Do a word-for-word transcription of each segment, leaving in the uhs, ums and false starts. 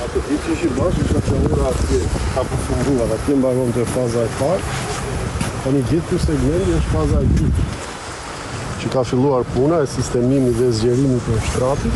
Dici și bashkë isha që ura atje ka përfunduar, atje mbaron të faza e parë. Tani gjithë ky segmenti është faza e dytë, që ka filluar puna e sistemimit dhe zgjerimit të shtratit,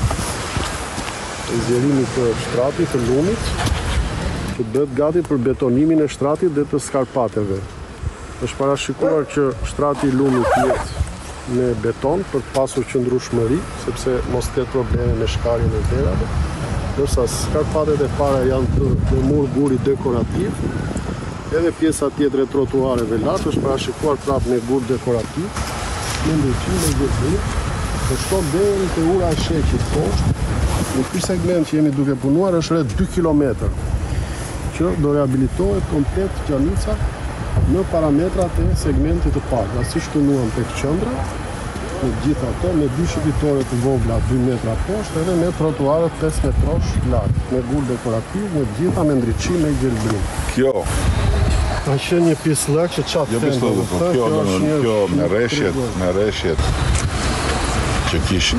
e zgjerimit të shtratit të lumit, që bëhet gati për betonimin e shtratit dhe të skarpateve. Është parashikuar që shtrati i lumit jetë me beton për të pasur qëndrueshmëri, sepse mos ketë probleme me shkarjen e derave, ndërsa skarpatet e para janë të me mur guri dekorativ, edhe pjesa tjetër e trotuareve lart është parashikuar prapë me gur dekorativ, me ndryqim me gjëzim, të shkon deri te ura e sheqit poshtë. Në ky segment që jemi duke punuar është rreth dy kilometra, që do rehabilitohet komplet Gjanica në parametrat e segmentit të parë. Pra siç punuam tek qendra, me gjithë ato, me dy shëtitore të vogla dy metra poshtë, edhe me trotuarët pesë metrosh lart, me gur dekorativ, me gjitha me ndriçim me gjelbrim. Kjo ka qenë një pislëk që çat Jo pislëk, po kjo kjo me rreshjet, me rreshjet që kishin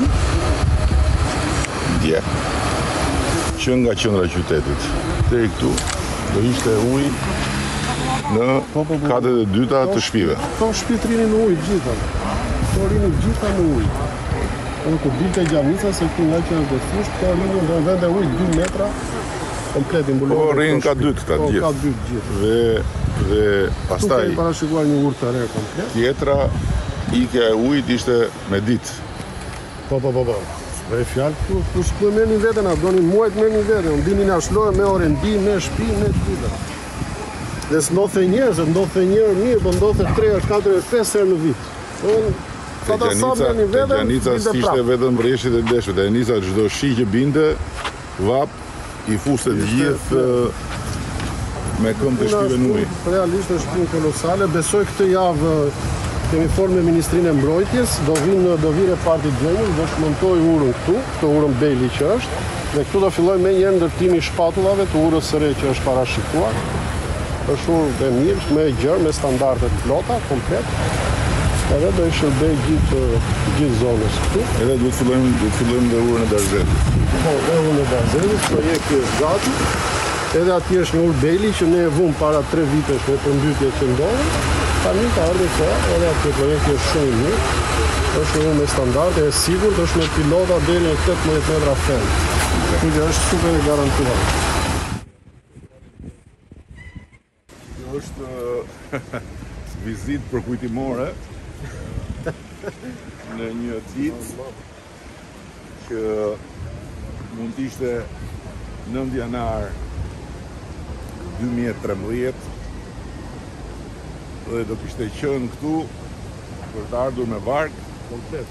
dje që nga qendra e qytetit deri këtu do ishte ujë në katët e dyta të shtëpive. Po shtëpit rinin në ujë gjitha. Po rinin gjitha në ujë. Unë ku dilte Gjanica se këtu nga që është dhe fusht, po rinin në vende ujë dy metra komplet imbuluar. Po rinin ka dytë këta gjithë. Ka dytë gjithë. Dhe dhe pastaj tu parashikuar një urë të re komplet. Tjetra ikja e ujit ishte me ditë. Po po po po. Dhe fjalë ku ku shkoj merrni veten, a doni muajt merrni veten, dini na shlojë me orendi, me shtëpi, me gjithë. Dhe s'ndodhe njerëz, ndodhe njerë mirë, po ndodhe tre, katër, pesë herë në vit. Te Gjanica s'ishte vetëm rreshtit e deshve, te Gjanica çdo shi që binte, vap i fuste të gjithë me këmbë të shpive në ujë. Realisht është punë kolosale. Besoj këtë javë kemi folur me Ministrinë e Mbrojtjes, do vinë do vi reparti Gjenjës, do shmontoj urën këtu, këtë urën Bejli që është, dhe këtu do filloj me një ndërtimi shpatullave të urës së re që është parashikuar. Është urë e mirë, me e gjerë, me standardet plota, komplet. Edhe do i shërbej gjithë gjithë zonës këtu. Edhe duhet të fillojmë duhet të fillojmë dhe urën e Darzetit. Po, dhe urën e Darzetit, projekti është gati. Edhe atje është një urë Bejli që ne e vum para tre vitesh me përmbytje që ndodhen. Tani ka ardhur se edhe atje projekti është shumë i mirë. Është urë me standarde e sigurt, është me pilota deri në tetëmbëdhjetë metra fen. Kjo është super e garantuar. Është vizitë përkujtimore në një ditë që mund të ishte nëntë janar dy mijë e trembëdhjetë dhe do kishte qenë këtu për të ardhur me varg komplet.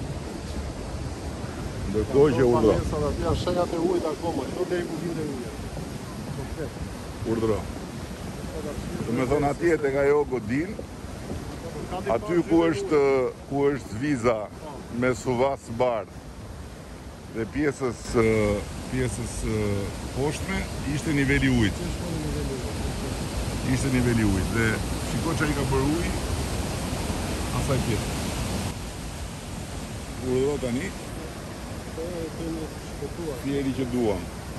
Ndërkohë që urdhro. Janë shenjat e ujit akoma, këto deri ku vinte uji. Komplet. Urdhro. Do me thonë atje tek ajo godin, aty ku është ku është viza me suvas bardh dhe pjesës pjesës poshtme ishte niveli i ujit. Ishte niveli i ujit dhe shiko çai ka bërë uji asaj pjesë. Urdhro tani. Fjeri që duam.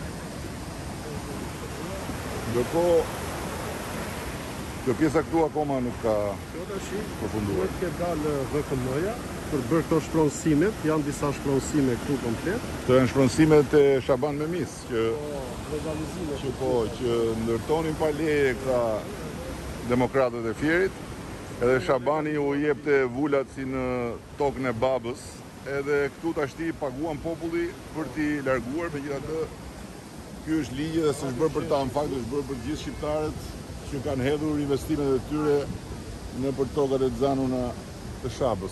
Ndërkohë kjo pjesa këtu akoma nuk ka përfunduar. Duhet të dalë V K M-ja për bërë këto shpronësimet, janë disa shpronësime këtu komplet. Këto janë shpronësimet e Shaban Memis, që që po, që ndërtonin pa leje këta demokratët e Fierit, edhe Shabani u jepte vulat si në tokën e babës, edhe këtu tashti paguan populli për t'i larguar, megjithatë ky është ligji dhe s'është bërë për ta, në fakt është bërë për gjithë shqiptarët që kanë hedhur investimet e tyre në për tokat e zanuna të Shabës.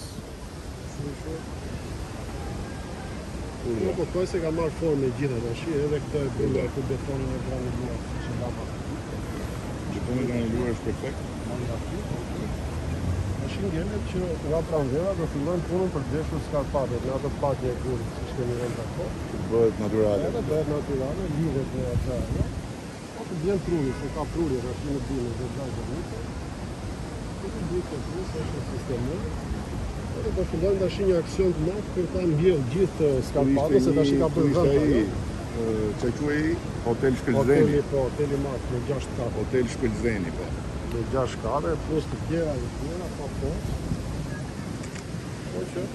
Unë po thoj se ka marrë formë gjitha tash, edhe këtë e bërë këtu betonin e granuar që dama. Betoni e granuar është perfekt. Tash ngelet që nga pranvera do fillojnë punën për deshur skarpatet, në atë patje e gurit, siç kemi rënë ato. Bëhet natyrale. Edhe bëhet natyrale, lidhet me atë. Të bjen pruri, se ka pruri, është në bine, dhe gjajtë dhe njëtë. Këtë bjen të pruri, se është sistemi. Edhe do fillojnë të shi një aksion të natë, për ta mbjell gjithë skarpatës, se ta shi ka për vënd. që quaj Hotel Shkëlzeni. Hoteli, po, hoteli madh, me gjashtë kate. Hotel Shkëlzeni, po. Me gjashtë kate, plus të tjera dhe tjera, pa po. Po që...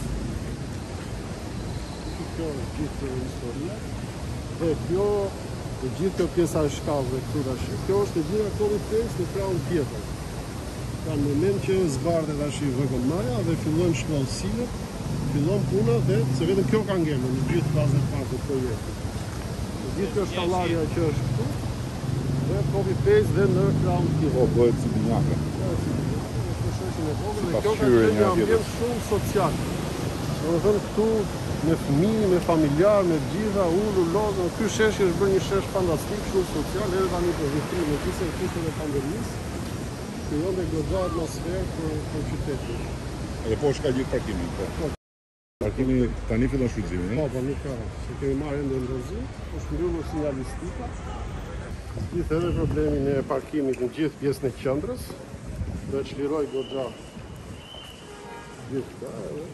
Kjo është gjithë historia. Dhe kjo, të gjithë kjo pjesa e shkallëve këtu tash, kjo është e gjitha copy paste në krahun tjetër. Ka në moment që zbardhet tash i vëgëlmaja dhe fillojnë shkallësimet, fillon puna dhe se vetëm kjo ka ngelur në gjithë fazën e parë të projektit. Gjithë kjo shkallarja që është këtu dhe copy paste dhe në krahun tjetër. Po, bëhet si binjaka. Kjo sheshin e vogël dhe kjo ka pasqyrë qenë një një tjetër. ambient shumë social. Domethënë këtu me fëmijë, me familjar, me gjitha, ulur, lozën, ky sheshi është bërë një shesh fantastik, shumë social, edhe tani për vitrinë, me gjithë kushtet e pandemisë, krijon dhe goxha atmosferë për, për qytetin. Edhe poshtë ka gjithë parkimin, po. Parkimi tani fillon shfrytëzimi, Po, po, nuk ka, se kemi marrë ende ndërzi, është mbyllur sinjalistika. Gjithë edhe problemin e parkimit në gjithë pjesën e qendrës, do të çliroj goxha gjithë këta, edhe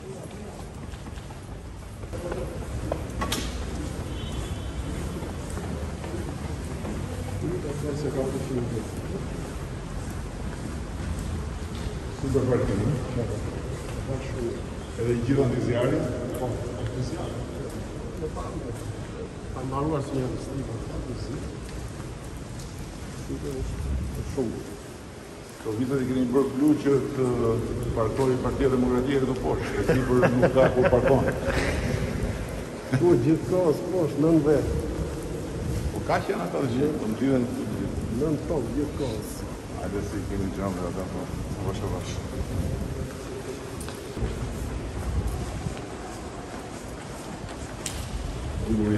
se ka të shumë. Super parkimi. Edhe i gjitha në zjarit? Po, në zjarit. Ka mbaruar sinjalistika, në zjarit. Është shumë. Këto vitet i keni bërë blu që të parkojë Partia Demokratike këtu poshtë. E sipër nuk ka ku parkon. Po, gjithë kohës poshtë, nën vetë. Po ka që janë ata të gjithë, të më gjithën të gjithë. Nën tokë, gjithë kohës. Hajde si kemi gjamë dhe ata, po, avash avash. Uguri.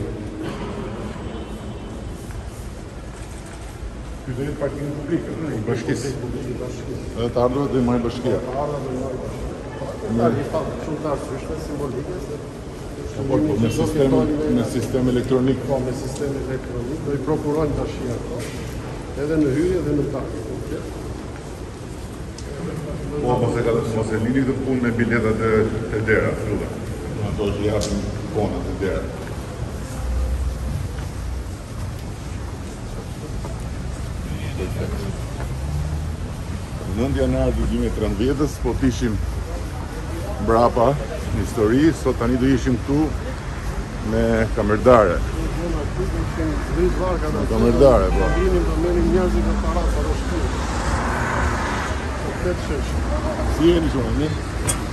Ky do jetë parkimi publik, në bashkisë. Edhe të ardhurët dhe i marrë bashkia. Të ardhurët dhe i marrë bashkia. Ta një fatë shumë të arsyeshme, simbolike, se Po, me sistem, me sistem elektronik. Po, me sistem elektronik, do i prokurojnë bashkia ato, edhe në hyrje dhe në dalje. Po, mos e ka mos e lini këtë punë me biletat e të dera, lutem. Ato që japin kuponat e dera. nëntë janar dy mijë e tridhjetës, po të ishim mbrapa në histori, sot tani do ishim këtu me kamerdare. Me kamerdare, po. Vinim të merim njerëzit në para, sa do shkujë. Po, këtë shesh. Si jeni shumë, ne?